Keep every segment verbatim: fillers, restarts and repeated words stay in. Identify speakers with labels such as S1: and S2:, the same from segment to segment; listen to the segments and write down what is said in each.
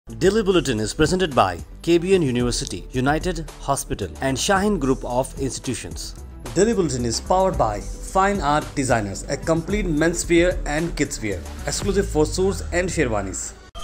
S1: Daily Bulletin is presented by K B N University, United Hospital and Shaheen Group of Institutions. Daily Bulletin is powered by Fine Art Designers, a complete menswear and kidswear, exclusive for suits and sherwanis.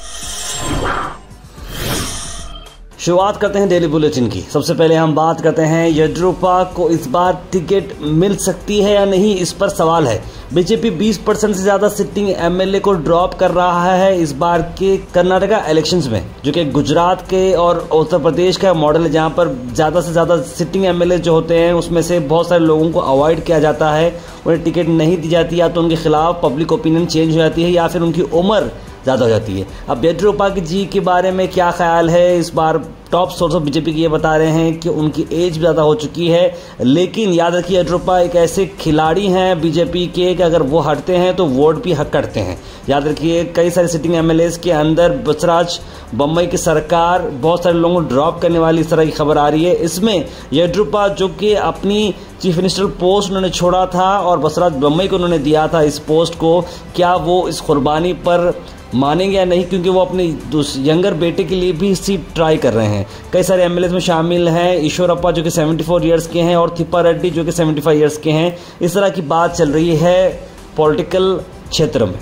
S2: शुरुआत करते हैं daily bulletin की। सबसे पहले हम बात करते हैं येडियुरप्पा को इस बार टिकट मिल सकती है या नहीं, इस पर सवाल है। बीजेपी बीस परसेंट से ज्यादा सिटिंग एमएलए को ड्रॉप कर रहा है इस बार के कर्नाटका इलेक्शंस में, जो कि गुजरात के और उत्तर प्रदेश का मॉडल है, जहां पर ज्यादा से ज्यादा सिटिंग एमएलए जो होते हैं उसमें से बहुत सारे लोगों को अवॉइड किया जाता है, उन्हें टिकट नहीं दी जाती, या तो उनके खिलाफ पब्लिक ओपिनियन चेंज हो जाती है या फिर उनकी उम्र ज़्यादा हो जाती है। अब येडियुरप्पा की जी के बारे में क्या ख्याल है, इस बार टॉप सोर्स ऑफ बीजेपी की ये बता रहे हैं कि उनकी एज ज़्यादा हो चुकी है, लेकिन याद रखिए येडियुरप्पा एक ऐसे खिलाड़ी हैं बीजेपी के कि अगर वो हटते हैं तो वोट भी हक करते हैं। याद रखिए कई सारे सिटिंग एमएलए के अंदर बसवराज बम्बई की सरकार बहुत सारे लोगों को ड्रॉप करने वाली इस तरह की खबर आ रही है। इसमें येडियुरप्पा जो कि अपनी चीफ मिनिस्टर पोस्ट उन्होंने छोड़ा था और बसवराज बम्बई को उन्होंने दिया था इस पोस्ट को, क्या वो इस कुर्बानी पर मानेंगे या नहीं, क्योंकि वो अपने यंगर बेटे के लिए भी सीट ट्राई कर रहे हैं। कई सारे एमएलए में शामिल हैं, ईश्वरप्पा जो कि चौहत्तर इयर्स के हैं और थिप्पारेड्डी जो कि पचहत्तर इयर्स के हैं। इस तरह की बात चल रही है पॉलिटिकल क्षेत्र में।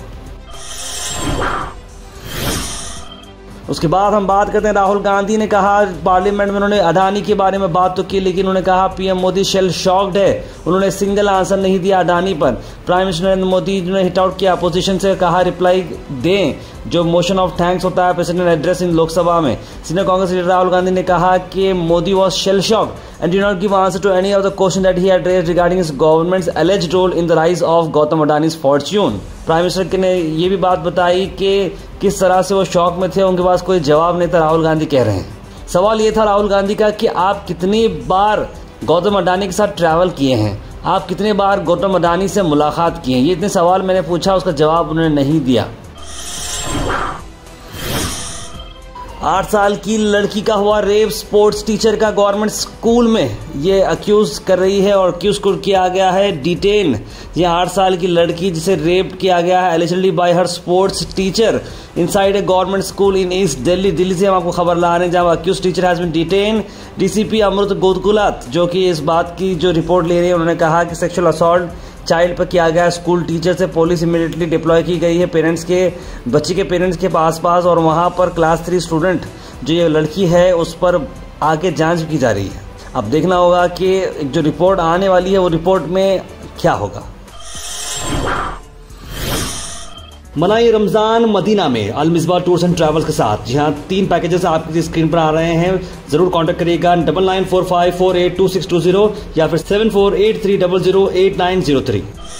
S2: उसके बाद हम बात करते हैं, राहुल गांधी ने कहा पार्लियामेंट में, उन्होंने अडानी के बारे में बात तो की, लेकिन उन्होंने कहा पीएम मोदी शेल शॉक्ड है, उन्होंने सिंगल आंसर नहीं दिया अडानी पर। प्राइम मिनिस्टर नरेंद्र मोदी ने हिट आउट किया अपोजिशन से, कहा रिप्लाई दें जो मोशन ऑफ थैंक्स होता है प्रेसिडेंट एड्रेस इन लोकसभा में। सीनियर कांग्रेस लीडर राहुल गांधी ने कहा कि Modi was shell shocked and did not give answer to any of the question that he had raised regarding his government's alleged role in the rise of Gautam Adani's fortune. Prime minister ने ये भी बात बताई कि किस तरह से वो शौक में थे, उनके पास कोई जवाब नहीं था, राहुल गांधी कह रहे हैं। सवाल ये था राहुल गांधी का कि आप कितनी बार गौतम अडानी के साथ ट्रैवल किए हैं, आप कितने बार गौतम अडानी से मुलाकात किए हैं, ये इतने सवाल मैंने पूछा, उसका जवाब उन्होंने नहीं दिया। आठ साल की लड़की का हुआ रेप, स्पोर्ट्स टीचर का गवर्नमेंट स्कूल में ये अक्यूज कर रही है और अक्यूज को किया गया है डिटेन। ये आठ साल की लड़की जिसे रेप किया गया है allegedly by her sports teacher inside a government school in east Delhi. Delhi से हम आपको खबर ला रहे हैं जहां accused teacher has been detain. DCP Amrit Godkulat जो कि इस बात की जो रिपोर्ट ले रही है, उन्होंने कहा कि सेक्सुअल असॉल्ट चाइल्ड पर किया गया स्कूल टीचर से पुलिस इमीडिएटली डिप्लॉय की गई है पेरेंट्स के बच्चे के पेरेंट्स के पास पास और वहां पर क्लास थ्री स्टूडेंट जो ये लड़की है उस पर आगे जांच की जा रही है। अब देखना होगा कि जो रिपोर्ट आने वाली है वो रिपोर्ट में क्या होगा। मनाई रमजान मदीना में Al Misbah tours and travels के साथ। जी हाँ, तीन पैकेजेस आपकी स्क्रीन पर आ रहे हैं, जरूर कांटेक्ट करिएगा double nine four five four eight two six two zero या फिर seven four eight three double zero eight nine zero three.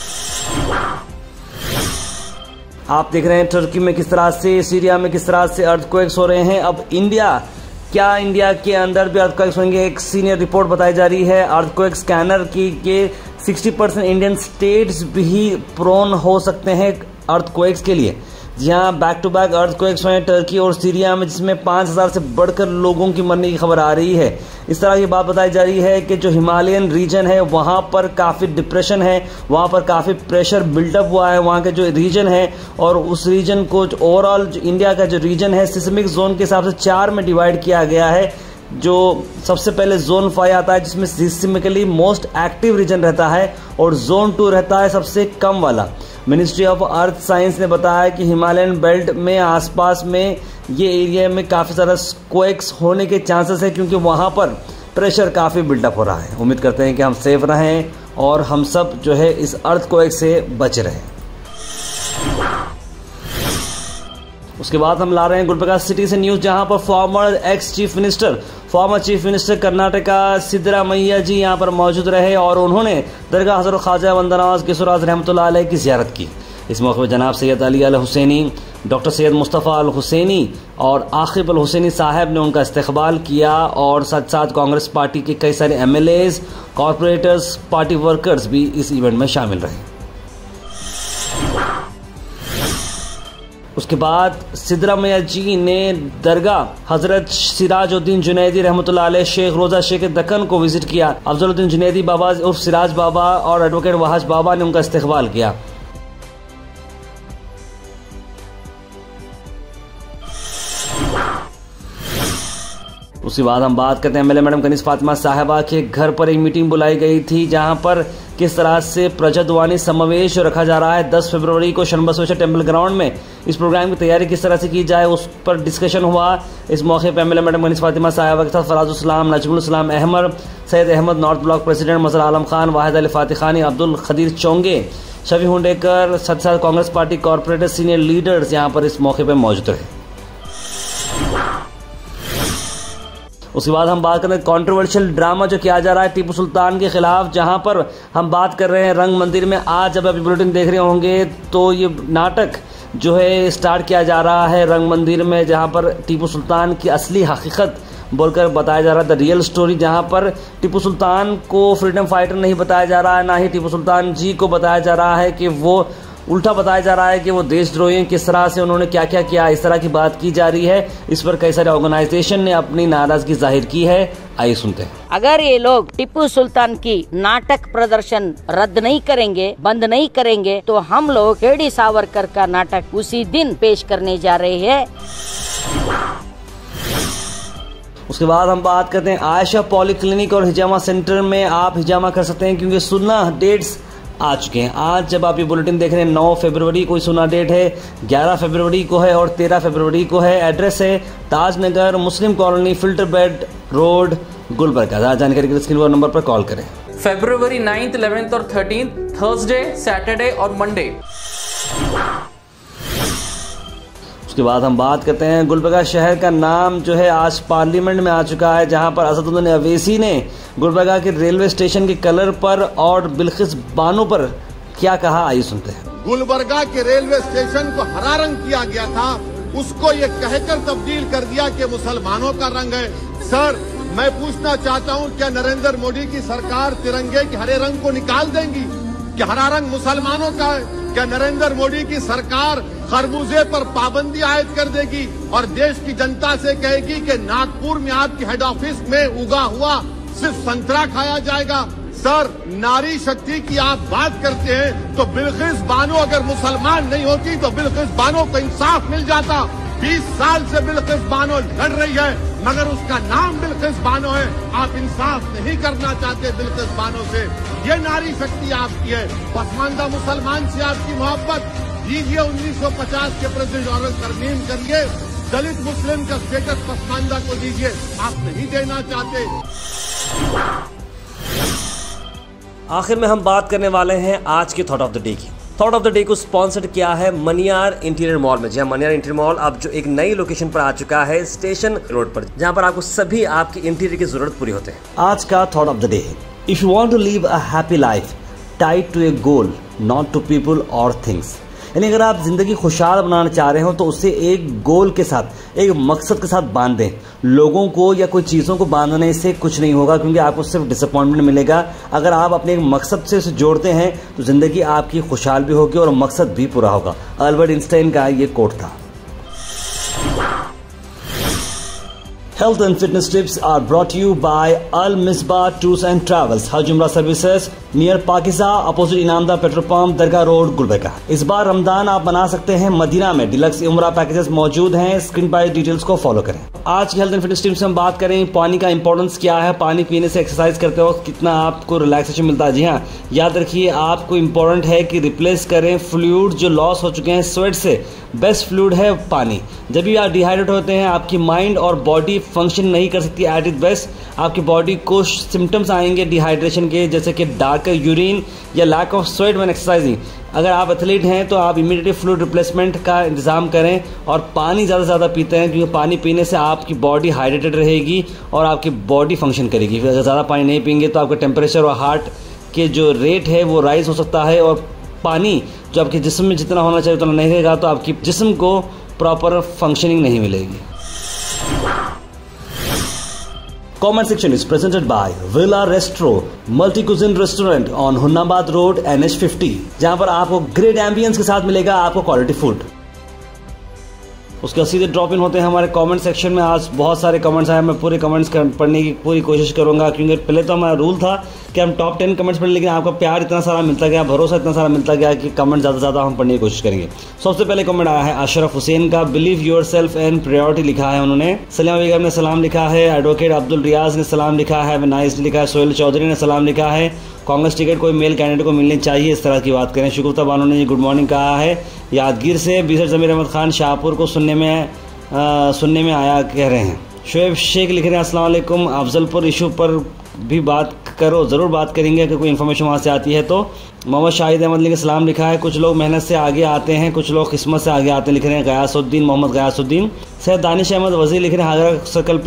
S2: आप देख रहे हैं तुर्की में किस तरह से, सीरिया में किस तरह से अर्थक्वेक्स हो रहे हैं। अब इंडिया, क्या इंडिया के अंदर भी अर्थक्वेक्स होंगे? एक सीनियर रिपोर्ट बताई जा रही है अर्थक्वेक स्कैनर की कि सिक्सटी परसेंट इंडियन स्टेट्स भी प्रोन हो सकते हैं अर्थक्वेक्स के लिए। जहां बैक टू बैक अर्थक्वेक्स हुए टर्की और सीरिया में, जिसमें पांच हजार से बढ़कर लोगों की मरने की खबर आ रही है। इस तरह की बात बताई जा रही है कि जो हिमालयन रीजन है वहां पर काफी डिप्रेशन है, वहां पर काफी प्रेशर बिल्डअप हुआ है, वहां के जो रीजन है और उस रीजन को ओवरऑल इंडिया का जो रीजन है सिस्मिक जोन के हिसाब से चार में डिवाइड किया गया है। जो सबसे पहले जोन फाइव आता है जिसमें सिस्मिकली मोस्ट एक्टिव रीजन रहता है और जोन टू रहता है सबसे कम वाला। मिनिस्ट्री ऑफ अर्थ साइंस ने बताया कि हिमालयन बेल्ट में आसपास में ये एरिया में काफ़ी सारा क्वेक्स होने के चांसेस है, क्योंकि वहाँ पर प्रेशर काफ़ी बिल्डअप हो रहा है। उम्मीद करते हैं कि हम सेफ रहें और हम सब जो है इस अर्थ क्वेक से बच रहें। उसके बाद हम ला रहे हैं गुलबर्गा सिटी से न्यूज, जहां पर former ex chief minister former chief minister Karnataka Siddaramaiah ji यहां पर मौजूद रहे और उन्होंने दरगाह हज़रत ख्वाजा बंदनवाज किशोराज रहमतुल्लाह अलैह की ज़ियारत की। इस मौके पर जनाब सैयद अली अल हुसैनी, डॉक्टर सैयद मुस्तफ़ा अल हुसैनी और आकिब अल हुसैनी साहब ने उनका इस्तकबाल किया और साथ साथ कांग्रेस पार्टी के कई सारे एमएलएज, कॉरपोरेटर्स, पार्टी वर्कर्स भी इस इवेंट में शामिल रहे। उसके बाद सिद्धरामैया जी ने दरगाह हजरत सिराजुद्दीन जुनैदी रहमतुल्लाह अलैह, शेख रोजा शेख दक्कन को विजिट किया। अफजलुद्दीन जुनैदी बाबा उर्फ सिराज बाबा और एडवोकेट वहाज बाबा ने उनका इस्तकबाल किया। उसके बाद हम बात करते हैं एमएलए मैडम कनीज़ फातिमा साहिबा के घर पर एक मीटिंग बुलाई गई थी, जहां पर किस तरह से प्रजाद्वानी समावेश रखा जा रहा है दस फरवरी को शरण टेम्पल ग्राउंड में। इस प्रोग्राम की तैयारी किस तरह से की जाए उस पर डिस्कशन हुआ। इस मौके पर एमएलए मैडम कनीज़ फातिमा साहिबा के साथ Farazul Islam, Najmul Islam Ahmed, Syed Ahmed north block president Mazhar Alam Khan, Wahid Ali Fatikhani, Abdul Khadir Chonge, Shafi Hundekar, साथ साथ Congress party corporator senior leaders यहाँ पर इस मौके पर मौजूद रहे। उसके बाद हम बात करें कंट्रोवर्शियल ड्रामा जो किया जा रहा है टीपू सुल्तान के खिलाफ, जहां पर हम बात कर रहे हैं रंग मंदिर में। आज जब आप बुलेटिन देख रहे होंगे तो ये नाटक जो है स्टार्ट किया जा रहा है रंग मंदिर में, जहां पर टीपू सुल्तान की असली हकीकत बोलकर बताया जा रहा है, द रियल स्टोरी, जहां पर टीपू सुल्तान को फ्रीडम फाइटर नहीं बताया जा रहा है, ना ही टीपू सुल्तान जी को बताया जा रहा है कि वो उल्टा बताया जा रहा है कि वो देशद्रोही हैं, किस तरह से उन्होंने क्या क्या किया, इस तरह की बात की जा रही है। इस पर कई सारे ऑर्गेनाइजेशन ने अपनी नाराजगी जाहिर की है। आइए सुनते हैं।
S3: अगर ये लोग टिप्पू सुल्तान की नाटक प्रदर्शन रद्द नहीं करेंगे, बंद नहीं करेंगे, तो हम लोग केडी सावरकर का नाटक उसी दिन पेश करने जा रहे हैं।
S2: उसके बाद हम बात करते हैं आयशा पॉलीक्लिनिक और हिजामा सेंटर में आप हिजामा कर सकते हैं, क्योंकि सुन्ना डेट्स आ चुके हैं। आज जब आप ये बुलेटिन देख रहे हैं नौ फरवरी को सुना डेट है, ग्यारह फरवरी को है और तेरह फरवरी को है। एड्रेस है Tajnagar Muslim colony, filter bed road, Gulbarga. ज़्यादा जानकारी के लिए स्क्रीन पर नंबर पर कॉल करें।
S4: फरवरी नाइन्थ, इलेवेंथ और थर्टीन, थर्सडे, सैटरडे और मंडे।
S2: उसके बाद हम बात करते हैं गुलबर्गा शहर का नाम जो है आज पार्लियामेंट में आ चुका है, जहां पर असदुद्दीन अवैसी ने गुलबर्गा के रेलवे स्टेशन के कलर पर और बिल्किस बानो पर क्या कहा, आइए सुनते हैं।
S5: गुलबर्गा के रेलवे स्टेशन को हरा रंग किया गया था, उसको ये कहकर तब्दील कर दिया कि मुसलमानों का रंग है। सर, मैं पूछना चाहता हूँ, क्या नरेंद्र मोदी की सरकार तिरंगे के हरे रंग को निकाल देंगी? क्या हरा रंग मुसलमानों का है? क्या नरेंद्र मोदी की सरकार खरबूजे पर पाबंदी आयद कर देगी और देश की जनता से कहेगी कि नागपुर में आपके हेड ऑफिस में उगा हुआ सिर्फ संतरा खाया जाएगा? सर, नारी शक्ति की आप बात करते हैं तो बिल्किस बानो अगर मुसलमान नहीं होती तो बिल्किस बानो को इंसाफ मिल जाता। बीस साल से बिल्किस बानो लड़ रही है, मगर उसका नाम बिल्किस बानो है। आप इंसाफ नहीं करना चाहते बिल्किस बानो से। ये नारी शक्ति आपकी है। पसमानदा मुसलमान से आपकी मोहब्बत, दीजिए उन्नीस सौ पचास के प्रेसिडेंट और तरमीम करिए, दलित मुस्लिम का स्टेटस पसमानदा को दीजिए। आप नहीं देना चाहते।
S1: आखिर में हम बात करने वाले हैं आज के थॉट ऑफ द डे की। थॉट ऑफ द डे को स्पॉन्सर्ड किया है मनियार इंटीरियर मॉल में। जहां मनियार इंटीरियर मॉल अब जो एक नई लोकेशन पर आ चुका है स्टेशन रोड पर, जहां पर आपको सभी आपकी इंटीरियर की जरूरत पूरी होते हैं।
S2: आज का थॉट ऑफ द डे है, if you want to live a happy life tied to a goal not to people और थिंग्स। यानी अगर आप जिंदगी खुशहाल बनाना चाह रहे हो तो उसे एक गोल के साथ, एक मकसद के साथ बांध दें। लोगों को या कोई चीज़ों को बांधने से कुछ नहीं होगा, क्योंकि आपको सिर्फ डिसअपॉइंटमेंट मिलेगा। अगर आप अपने एक मकसद से उसे जोड़ते हैं तो जिंदगी आपकी खुशहाल भी होगी और मकसद भी पूरा होगा। अल्बर्ट आइंस्टाइन का ये कोट था। Health and fitness tips are brought to you by Al Misbah Tours and Travels, Hajj Umrah Services, near Pakiza, opposite Inamdar petrol pump, Dargah road, Gulbarga. इस बार रमजान आप बना सकते हैं मदीना में। डिलक्स उम्रा पैकेजेस मौजूद हैं, स्क्रीन पर डिटेल्स को फॉलो करें। आज की हेल्थ एंड फिटनेस टिप्स हम बात करें पानी का इंपॉर्टेंस क्या है, पानी पीने से एक्सरसाइज करते वक्त कितना आपको रिलैक्सेशन मिलता है। जी हाँ, याद रखिए आपको इम्पोर्टेंट है कि रिप्लेस करें फ्लूइड जो लॉस हो चुके हैं स्वेट से। बेस्ट फ्लूइड है पानी। जब भी आप डिहाइड्रेट होते हैं आपकी माइंड और बॉडी फंक्शन नहीं कर सकती एट इट बेस्ट। आपकी बॉडी को सिम्टम्स आएंगे डिहाइड्रेशन के, जैसे कि डार्क यूरिन या lack of sweat when exercising. अगर आप एथलीट हैं तो आप इमीडिएटली फ्लूइड रिप्लेसमेंट का इंतजाम करें और पानी ज़्यादा से ज़्यादा पीते हैं, क्योंकि पानी पीने से आपकी बॉडी हाइड्रेटेड रहेगी और आपकी बॉडी फंक्शन करेगी। फिर अगर ज़्यादा पानी नहीं पीएंगे तो आपका टेम्परेचर और हार्ट के जो रेट है वो राइज हो सकता है, और पानी जो आपके जिस्म में जितना होना चाहिए उतना नहीं रहेगा तो आपकी जिस्म को प्रॉपर फंक्शनिंग नहीं मिलेगी। Comment section is presented by Villa Restro, Multi Cuisine Restaurant on Hunnabad road N H fifty, जहां पर आपको ग्रेट एम्बियंस के साथ मिलेगा आपको क्वालिटी फूड। उसके सीधे ड्रॉप इन होते हैं हमारे कमेंट सेक्शन में। आज बहुत सारे कमेंट्स आए, मैं पूरे कमेंट्स पढ़ने की पूरी कोशिश करूंगा, क्योंकि पहले तो हमारा रूल था कि हम टॉप टेन कमेंट्स पढ़े, लेकिन आपका प्यार इतना सारा मिलता गया, भरोसा इतना सारा मिलता गया कि कमेंट ज़्यादा से ज़्यादा हम पढ़ने की कोशिश करेंगे। सबसे पहले कमेंट आया है अशरफ हुसैन का, believe yourself and priority लिखा है उन्होंने। सलीमा बेगम ने सलाम लिखा है। एडवोकेट अब्दुल रियाज ने सलाम लिखा है, नाइस लिखा है। सोहेल चौधरी ने सलाम लिखा है। कांग्रेस टिकट कोई मेल कैंडिडेट को मिलनी चाहिए, इस तरह की बात करें। शुकुफ्ता बानो ने गुड मॉर्निंग कहा है। यादगीर से बीसर जमीर अहमद खान शाहपुर को सुनने में आ, सुनने में आया कह रहे हैं। शुएब शेख लिख रहे हैं अस्सलाम वालेकुम, अफजलपुर इशू पर भी बात करो, ज़रूर बात करेंगे अगर कोई इन्फॉर्मेशन वहाँ से आती है तो। मोहम्मद शाहिद अहमद ने सलाम लिखा है। कुछ लोग मेहनत से आगे आते हैं, कुछ लोग किस्मत से आगे आते हैं, लिख रहे हैं गयासुद्दीन, मोहम्मद गयासुद्दीन। सैयद दानिश अहमद वज़ीर लिख रहे हैं हागरा सर्कल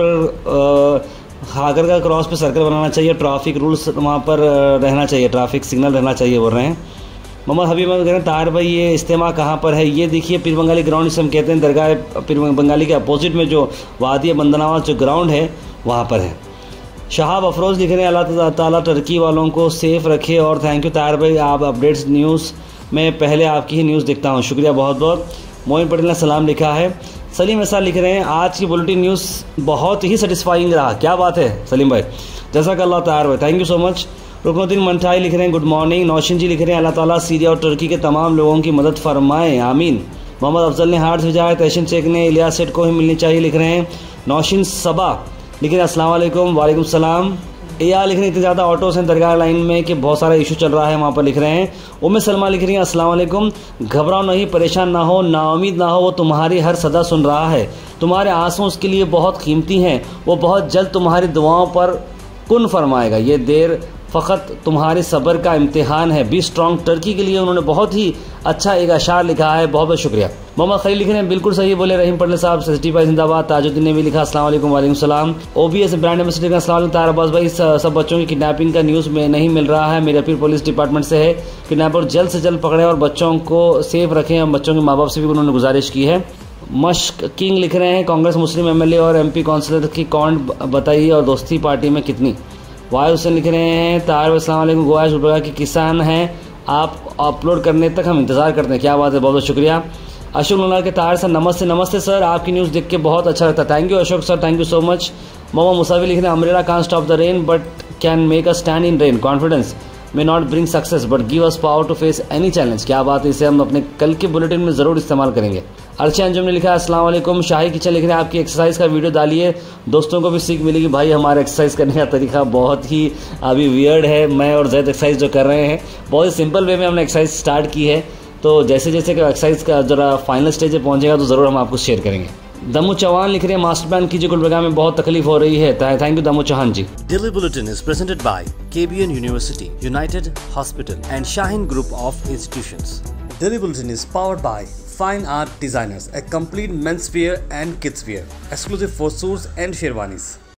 S2: पर हागर का क्रॉस पे सर्कल बनाना चाहिए, ट्रैफिक रूल्स वहाँ पर रहना चाहिए, ट्रैफिक सिग्नल रहना चाहिए बोल रहे हैं। मोहम्मद हबीब अहमद कह रहे हैं तार भाई ये इज्तिमा कहाँ पर है? ये देखिए पीर बंगाली ग्राउंड जिसे हम कहते हैं, दरगाह पीर बंगाली के अपोजिट में जो वादी बंदनावास जो ग्राउंड है वहाँ पर है। शहाब अफरोज़ लिख रहे हैं अल्लाह ताला टर्की वालों को सेफ रखे और थैंक यू तार भाई, आप अपडेट्स न्यूज़ में पहले आपकी ही न्यूज़ देखता हूँ, शुक्रिया बहुत बहुत। मोइन पटेल ने सलाम लिखा है। सलीम ऐसा लिख रहे हैं आज की बुलेटिन न्यूज़ बहुत ही सेटिस्फाइंग रहा, क्या बात है सलीम भाई, जज़ाकल्लाह तार भाई, thank you so much. Ruknuddin Manthai लिख रहे हैं गुड मॉर्निंग। नौशिन जी लिख रहे हैं अल्लाह ताला सीरिया और तुर्की के तमाम लोगों की मदद फरमाए, आमीन। मोहम्मद अफजल ने हार्ट भेजा है। तहसीन शेख ने इलियास सेठ को ही मिलनी चाहिए लिख रहे हैं। नौशिन सबा लिख रहे हैं अस्सलाम वालेकुम, वालेकुम सलाम। या लिख रहे हैं इतने ज़्यादा ऑटोस हैं दरगाह लाइन में कि बहुत सारा इशू चल रहा है वहाँ पर, लिख रहे हैं। उम्मे सलमा लिख रही हैं अस्सलाम वालेकुम, घबराओ नहीं, परेशान ना हो, नाउमीद ना हो, वो तुम्हारी हर सदा सुन रहा है, तुम्हारे आंसू उसके लिए बहुत कीमती हैं, वो बहुत जल्द तुम्हारी दुआओं पर कुन फरमाएगा, ये देर फ़कत तुम्हारे सब्र का इम्तिहान है, बी स्ट्रॉन्ग। टर्की के लिए उन्होंने बहुत ही अच्छा एक अशार लिखा है, बहुत बहुत शुक्रिया। मोहम्मद खलील लिख रहे हैं बिल्कुल सही बोले रहीम पटेल साहब, सिटी भाई जिंदाबाद। ताजुद्दीन ने भी लिखा अस्सलाम वालेकुम, वालेकुम सलाम। ओबीएस ब्रांड एम्बेसडर का अस्सलाम वालेकुम। तार अब्बास भाई सब बच्चों की किडनैपिंग का न्यूज़ में नहीं मिल रहा है, मेरी अपील पुलिस डिपार्टमेंट से है, किडनैपर जल्द से जल्द पकड़े और बच्चों को सेफ रखें, और बच्चों के माँ बाप से भी उन्होंने गुजारिश की है। मश्क किंग लिख रहे हैं कांग्रेस मुस्लिम एमएलए और एमपी काउंसिलर की कौन बताइए और दोस्ती पार्टी में कितनी। वायु हुसैन लिख रहे हैं तार अस्सलाम वालेकुम, गोया शुक्रिया की किसान हैं आप, अपलोड करने तक हम इंतजार करते हैं, क्या बात है, बहुत बहुत शुक्रिया। अशोक लोनार के तार सर नमस्ते, नमस्ते सर, आपकी न्यूज़ देख के बहुत अच्छा लगता है, thank you Ashok sir, thank you so much. Mohammad Musafir लिख रहे हैं umbrella can't stop the rain but can make a stand in rain, confidence may not bring success but give us power to face any challenge, क्या बात है, इसे हम अपने कल के बुलेटिन में ज़रूर इस्तेमाल करेंगे। अर्शी अंजुम ने लिखा है अस्सलाम वालेकुम, शाही किचन लिख रहे हैं आपकी एक्सरसाइज का वीडियो डालिए, दोस्तों को भी सीख मिलेगी। भाई हमारा एक्सरसाइज करने का तरीका बहुत ही अभी वियर्ड है, मैं और जैद एक्सरसाइज जो कर रहे हैं बहुत ही सिंपल वे में हमने एक्सरसाइज स्टार्ट की है, तो जैसे जैसे कि एक्सरसाइज का जरा फाइनल स्टेज पे पहुंचेगा तो ज़रूर हम आपको शेयर करेंगे। दमू चौहान लिख रहे हैं मास्टर प्लान कीजिए, गुलबर्गा में बहुत तकलीफ हो रही है, thank you Damu Chauhan ji.
S1: Daily Bulletin is presented by K B N University, United Hospital and Shaheen Group of Institutions. Daily Bulletin is powered by Fine Art Designers, a complete men's wear and kids wear, exclusive for suits and sherwanis.